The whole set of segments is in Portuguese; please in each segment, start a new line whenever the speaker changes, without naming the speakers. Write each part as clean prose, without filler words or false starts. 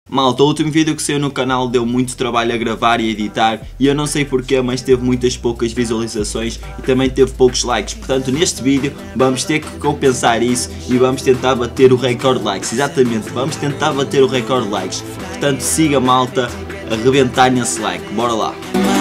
Malta, o último vídeo que saiu no canal deu muito trabalho a gravar e editar e eu não sei porquê, mas teve muitas poucas visualizações e também teve poucos likes. Portanto, neste vídeo vamos ter que compensar isso e vamos tentar bater o recorde de likes. Exatamente, vamos tentar bater o recorde de likes. Portanto, siga, malta, a arrebentar nesse like. Bora lá.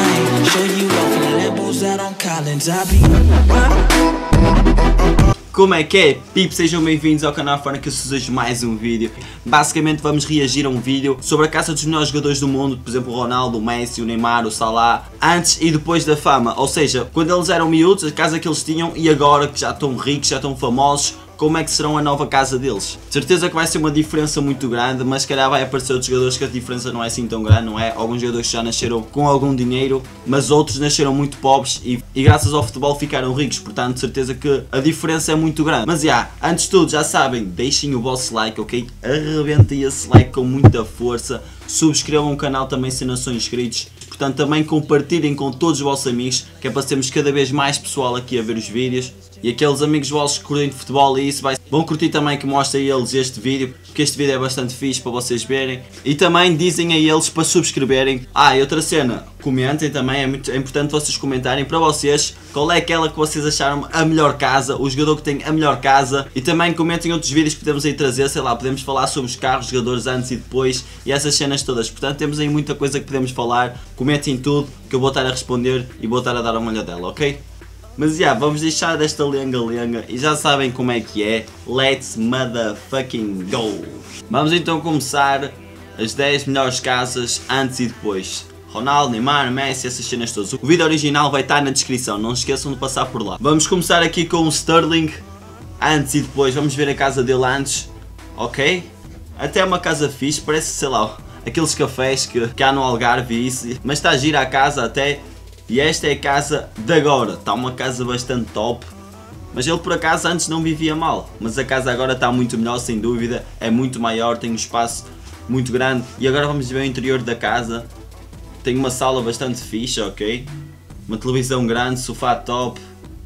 Como é que é? Pipo, sejam bem-vindos ao canal Fora que eu desejo mais um vídeo. Basicamente vamos reagir a um vídeo sobre a caça dos melhores jogadores do mundo, por exemplo o Ronaldo, o Messi, o Neymar, o Salah, antes e depois da fama. Ou seja, quando eles eram miúdos, a casa que eles tinham e agora que já estão ricos, já estão famosos, como é que serão a nova casa deles. De certeza que vai ser uma diferença muito grande, mas se calhar vai aparecer outros jogadores que a diferença não é assim tão grande, não é? Alguns jogadores já nasceram com algum dinheiro, mas outros nasceram muito pobres e graças ao futebol ficaram ricos, portanto de certeza que a diferença é muito grande. Mas antes de tudo, já sabem, deixem o vosso like, ok? Arrebentem esse like com muita força, subscrevam o canal também se não são inscritos. Portanto também compartilhem com todos os vossos amigos, que é para termos cada vez mais pessoal aqui a ver os vídeos. E aqueles amigos vossos que curtem de futebol e isso vão curtir também que mostre a eles este vídeo, porque este vídeo é bastante fixe para vocês verem. E também dizem a eles para subscreverem. E outra cena, comentem também, é importante vocês comentarem para vocês qual é aquela que vocês acharam a melhor casa, o jogador que tem a melhor casa. E também comentem outros vídeos que podemos aí trazer, sei lá, podemos falar sobre os carros, jogadores antes e depois e essas cenas todas. Portanto temos aí muita coisa que podemos falar, comentem tudo que eu vou estar a responder e vou estar a dar uma olhadela, ok? Mas vamos deixar desta lenga-lenga e já sabem como é que é. Let's motherfucking go! Vamos então começar as 10 melhores casas antes e depois. Ronaldo, Neymar, Messi, essas cenas todas. O vídeo original vai estar na descrição, não se esqueçam de passar por lá. Vamos começar aqui com o Sterling antes e depois. Vamos ver a casa dele antes, ok? Até uma casa fixe, parece, sei lá, aqueles cafés que há no Algarve e isso. Mas está a gira a casa até. E esta é a casa de agora, está uma casa bastante top, mas ele por acaso antes não vivia mal, mas a casa agora está muito melhor sem dúvida, é muito maior, tem um espaço muito grande. E agora vamos ver o interior da casa, tem uma sala bastante fixe, ok? Uma televisão grande, sofá top,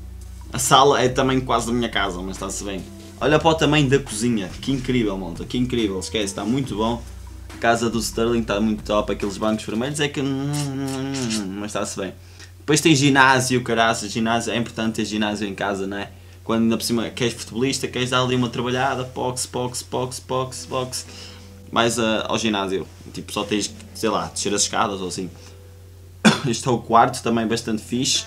a sala é também quase da minha casa, mas está-se bem. Olha para o tamanho da cozinha, que incrível, malta, que incrível, esquece, está muito bom. A casa do Sterling está muito top, aqueles bancos vermelhos é que... mas está-se bem. Depois tem ginásio, caraças, ginásio, é importante ter ginásio em casa, não é? Quando ainda por cima queres futebolista, queres dar ali uma trabalhada, pox, vais ao ginásio, tipo só tens que, sei lá, descer as escadas ou assim. Este é o quarto, também bastante fixe.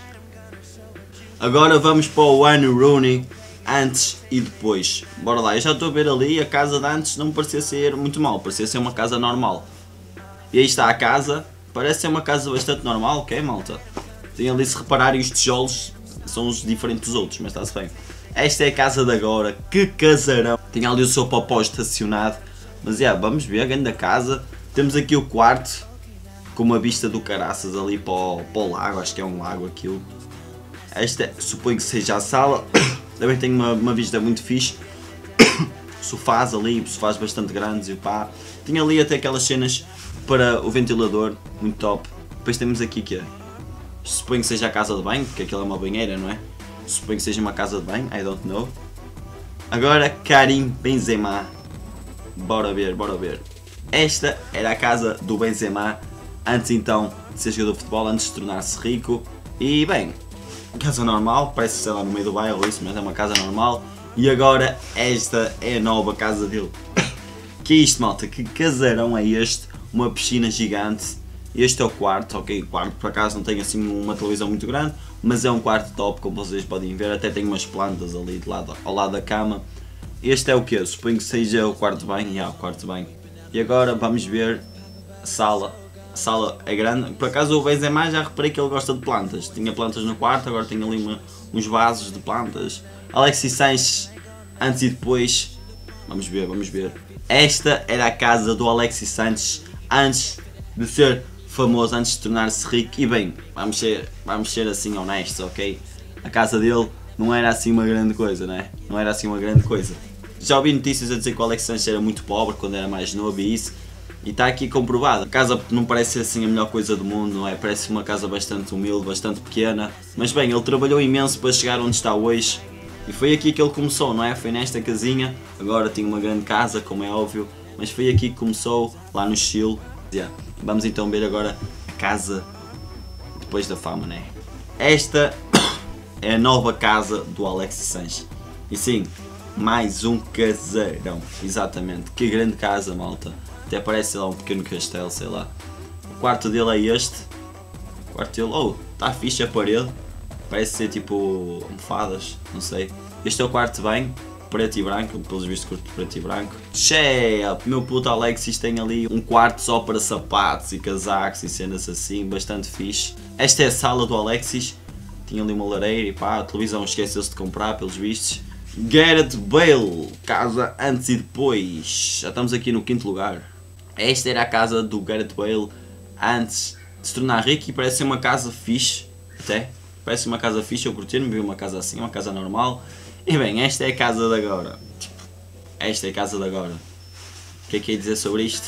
Agora vamos para o Wayne Rooney, antes e depois. Bora lá, eu já estou a ver ali, a casa de antes não me parecia ser muito mal, parecia ser uma casa normal. E aí está a casa, parece ser uma casa bastante normal, ok malta? Tem ali, se repararem, os tijolos são os diferentes dos outros, mas está-se bem. Esta é a casa de agora, que casarão. Tem ali o seu popó estacionado. Mas vamos ver, a grande casa. Temos aqui o quarto, com uma vista do caraças ali para o lago, acho que é um lago aquilo. Esta suponho que seja a sala, também tem uma vista muito fixe. Sofás ali, sofás bastante grandes e pá. Tem ali até aquelas cenas para o ventilador, muito top. Depois temos aqui que é... Suponho que seja a casa de banho, porque aquilo é uma banheira, não é? Suponho que seja uma casa de banho, I don't know. Agora, Karim Benzema. Bora ver. Esta era a casa do Benzema, antes então de ser jogador de futebol, antes de tornar-se rico. E bem, casa normal, parece, sei lá, no meio do bairro ou isso, mas é uma casa normal. E agora, esta é a nova casa dele. Que é isto, malta? Que casarão é este? Uma piscina gigante. Este é o quarto, ok, o quarto por acaso não tem assim uma televisão muito grande, mas é um quarto top, como vocês podem ver, até tem umas plantas ali ao lado da cama. Este é o que? Suponho que seja o quarto de banho, o quarto de banho. E agora vamos ver a sala. A sala é grande, por acaso o Benzema já reparei que ele gosta de plantas. Tinha plantas no quarto, agora tem ali uns vasos de plantas. Alexis Sanchez, antes e depois. Vamos ver. Esta era a casa do Alexis Sanchez antes de ser famoso, antes de tornar-se rico. E bem, vamos ser assim honestos, ok? A casa dele não era assim uma grande coisa, né? Não era assim uma grande coisa. Já ouvi notícias a dizer que o Alexis Sanchez era muito pobre quando era mais novo e isso. E está aqui comprovado. A casa não parece ser assim a melhor coisa do mundo, não é? Parece uma casa bastante humilde, bastante pequena. Mas bem, ele trabalhou imenso para chegar onde está hoje. E foi aqui que ele começou, não é? Foi nesta casinha. Agora tem uma grande casa, como é óbvio. Mas foi aqui que começou lá no Chile. Yeah. Vamos então ver agora a casa depois da fama, né? Esta é a nova casa do Alexis Sanches. E sim, mais um casarão. Exatamente, que grande casa, malta. Até parece lá um pequeno castelo, sei lá. O quarto dele é este. O quarto dele, oh, está fixe a parede. Parece ser tipo almofadas, não sei. Este é o quarto de banho, preto e branco, pelos vistos curto preto e branco. Cheia! Meu puto Alexis tem ali um quarto só para sapatos e casacos e cenas assim, bastante fixe. Esta é a sala do Alexis. Tinha ali uma lareira e pá, a televisão esqueceu-se de comprar, pelos vistos. Gareth Bale, casa antes e depois. Já estamos aqui no quinto lugar. Esta era a casa do Gareth Bale antes de se tornar rico e parece ser uma casa fixe, até. Parece uma casa fixe, eu curti, não vi uma casa assim, uma casa normal. E bem, esta é a casa de agora. Tipo, esta é a casa de agora. O que é ia dizer sobre isto?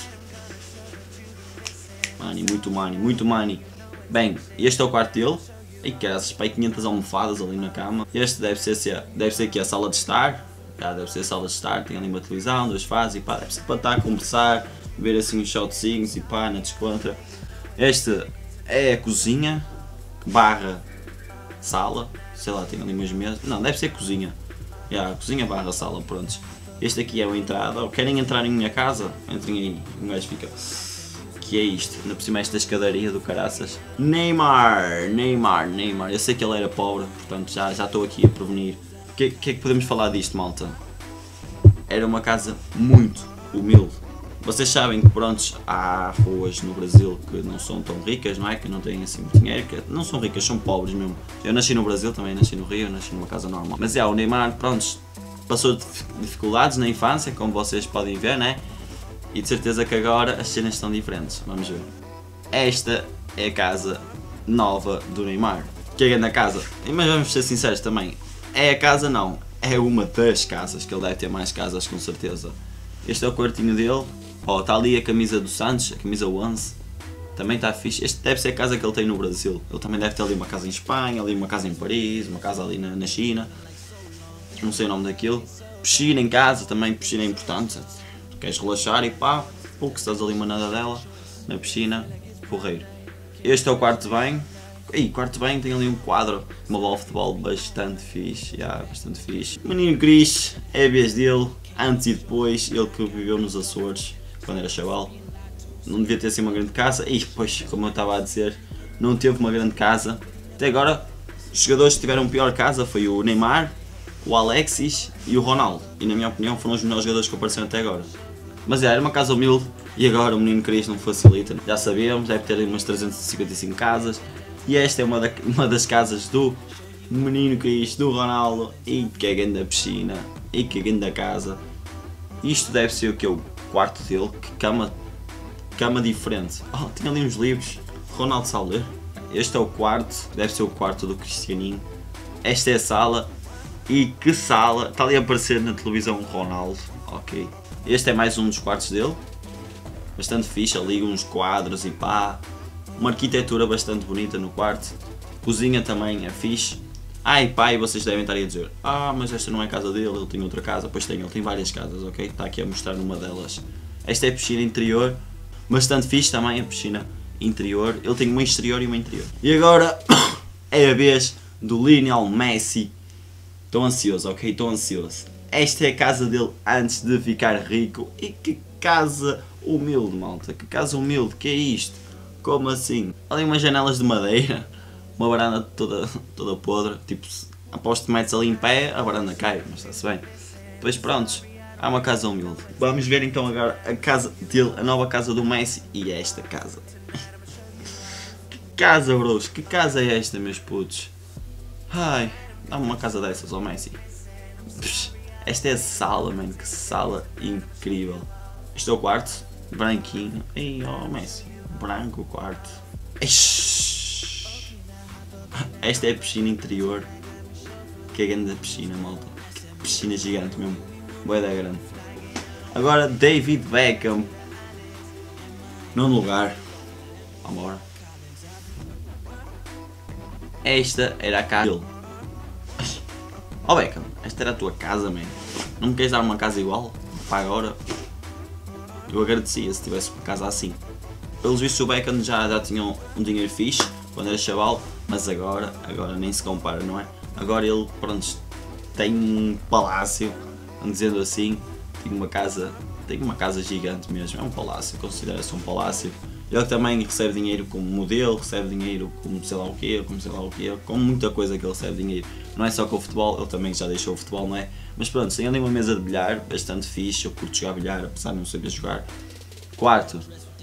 Money, muito money, muito money. Bem, este é o quarto dele. E que essas 500 almofadas ali na cama. Este deve ser aqui a sala de estar. Já deve ser a sala de estar, tem ali uma televisão, duas fases e pá, deve ser para estar a conversar, ver assim uns shotzinhos e pá, na descontra. Este é a cozinha, barra sala, sei lá, tem ali umas mesas, não, deve ser cozinha. A cozinha barra sala, prontos. Este aqui é a entrada, ou querem entrar em minha casa? Entrem aí, um gajo fica... Que é isto? Ainda por cima esta escadaria do caraças. Neymar. Eu sei que ele era pobre, portanto já estou aqui a prevenir. O que é que podemos falar disto, malta? Era uma casa muito humilde. Vocês sabem que prontos, há ruas no Brasil que não são tão ricas, não é? Que não têm assim muito dinheiro, que não são ricas, são pobres mesmo. Eu nasci no Brasil, também nasci no Rio, nasci numa casa normal. Mas o Neymar, prontos, passou dificuldades na infância, como vocês podem ver, né? E de certeza que agora as cenas estão diferentes, vamos ver. Esta é a casa nova do Neymar. Que é grande a casa, mas vamos ser sinceros também, é a casa não, é uma das casas, que ele deve ter mais casas com certeza. Este é o quartinho dele, ó, está ali a camisa do Santos, a camisa 11, também está fixe. Este deve ser a casa que ele tem no Brasil, ele também deve ter ali uma casa em Espanha, ali uma casa em Paris, uma casa ali na China, não sei o nome daquilo. Piscina em casa, também piscina é importante. Queres relaxar e pá, pouco estás ali uma nadadela na piscina, porreiro. Este é o quarto de banho. E quarto de banho tem ali um quadro, uma bola de futebol bastante fixe, bastante fixe. Menino Cris, é a vez dele, antes e depois, ele que viveu nos Açores, quando era chaval. Não devia ter assim uma grande casa, e depois, como eu estava a dizer, não teve uma grande casa. Até agora, os jogadores que tiveram pior casa foi o Neymar, o Alexis e o Ronaldo. E na minha opinião foram os melhores jogadores que apareceram até agora. Mas era uma casa humilde e agora o menino Cris não facilita. Já sabíamos, deve ter umas 355 casas. E esta é uma das casas do menino Cris, do Ronaldo. E que é grande a piscina, e que é grande a casa. Isto deve ser o que é o quarto dele, que cama diferente. Oh, tem ali uns livros, Ronaldo Sauler. Este é o quarto, deve ser o quarto do Cristianinho. Esta é a sala. E que sala, está ali a aparecer na televisão o Ronaldo, ok. Este é mais um dos quartos dele, bastante fixe, ali uns quadros e pá. Uma arquitetura bastante bonita no quarto, cozinha também é fixe. E pá, e vocês devem estar aí a dizer, mas esta não é a casa dele, ele tem outra casa. Pois tem, ele tem várias casas, ok, está aqui a mostrar numa delas. Esta é a piscina interior, bastante fixe também a piscina interior, ele tem uma exterior e uma interior. E agora é a vez do Lionel Messi. Estou ansioso, ok? Estou ansioso. Esta é a casa dele antes de ficar rico. E que casa humilde, malta. Que casa humilde. Que é isto? Como assim? Ali umas janelas de madeira. Uma varanda toda podre. Tipo, aposto que metes ali em pé, a varanda cai. Mas está-se bem. Depois prontos. Há uma casa humilde. Vamos ver então agora a casa dele. A nova casa do Messi. E esta casa. Que casa, bros. Que casa é esta, meus putos? Ai... Dá-me uma casa dessas ao Messi. Esta é a sala, mano. Que sala incrível. Este é o quarto. Branquinho. Ei, Messi. Branco o quarto. Esta é a piscina interior. Que é grande a piscina, malta. Que piscina gigante mesmo. Bué da grande. Agora David Beckham. Nono lugar. Vambora. Esta era a casa dele. Oh Beckham, esta era a tua casa, man. Não me queres dar uma casa igual? Para agora. Eu agradecia se tivesse uma casa assim. Pelos vistos o Beckham já tinha um dinheiro fixe quando era chaval, mas agora nem se compara, não é? Agora ele, pronto, tem um palácio, dizendo assim, tem uma casa gigante mesmo, é um palácio, considera-se um palácio. Ele também recebe dinheiro como modelo, recebe dinheiro como sei lá o quê, com muita coisa que ele recebe dinheiro. Não é só com o futebol, ele também já deixou o futebol, não é? Mas pronto, tem ali uma mesa de bilhar, bastante fixe, eu curto jogar bilhar, apesar de não saber jogar. Quarto.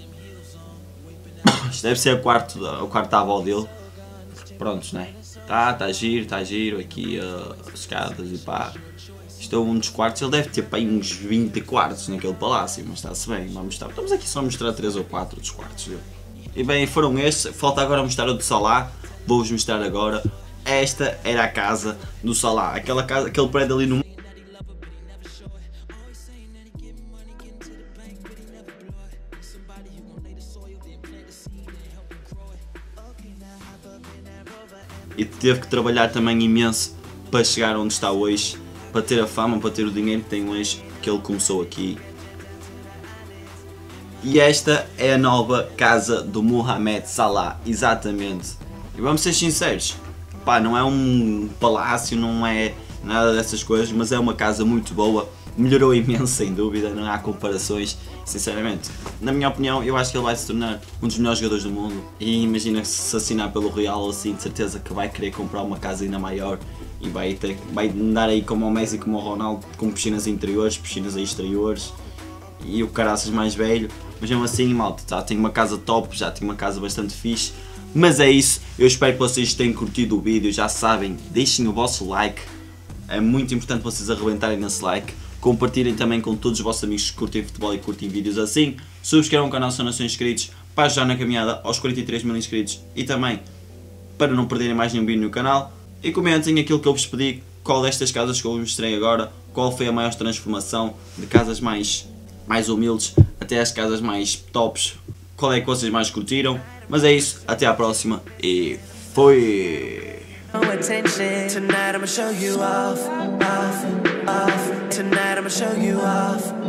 Isto deve ser o quarto da avó dele. Prontos, né? Tá giro, aqui as escadas e pá. Isto é um dos quartos, ele deve ter pá, uns 20 quartos naquele palácio, mas está-se bem, estamos aqui só a mostrar 3 ou 4 dos quartos dele. E bem, foram estes, falta agora mostrar o do Salah, vou-vos mostrar agora. Esta era a casa do Salah, aquele prédio ali no... E teve que trabalhar também imenso para chegar onde está hoje, para ter a fama, para ter o dinheiro que tem hoje, que ele começou aqui. E esta é a nova casa do Mohamed Salah, exatamente. E vamos ser sinceros, pá, não é um palácio, não é nada dessas coisas, mas é uma casa muito boa, melhorou imenso sem dúvida, não há comparações, sinceramente. Na minha opinião, eu acho que ele vai se tornar um dos melhores jogadores do mundo e imagina que se assinar pelo Real assim, de certeza que vai querer comprar uma casa ainda maior e vai andar aí como o Messi, como o Ronaldo, com piscinas interiores, piscinas exteriores e o caraças mais velho, mas mesmo assim, malta, já tem uma casa top, já tem uma casa bastante fixe. Mas é isso, eu espero que vocês tenham curtido o vídeo, já sabem, deixem o vosso like, é muito importante vocês arrebentarem nesse like, compartilhem também com todos os vossos amigos que curtem futebol e curtem vídeos assim, subscrevam o canal se não são inscritos, para ajudar na caminhada aos 43 mil inscritos e também para não perderem mais nenhum vídeo no canal, e comentem aquilo que eu vos pedi, qual destas casas que eu vos mostrei agora, qual foi a maior transformação de casas mais humildes até as casas mais tops, qual é que vocês mais curtiram. Mas é isso, até à próxima e fui! Tonight I'ma show you off. Tonight I'ma show you off.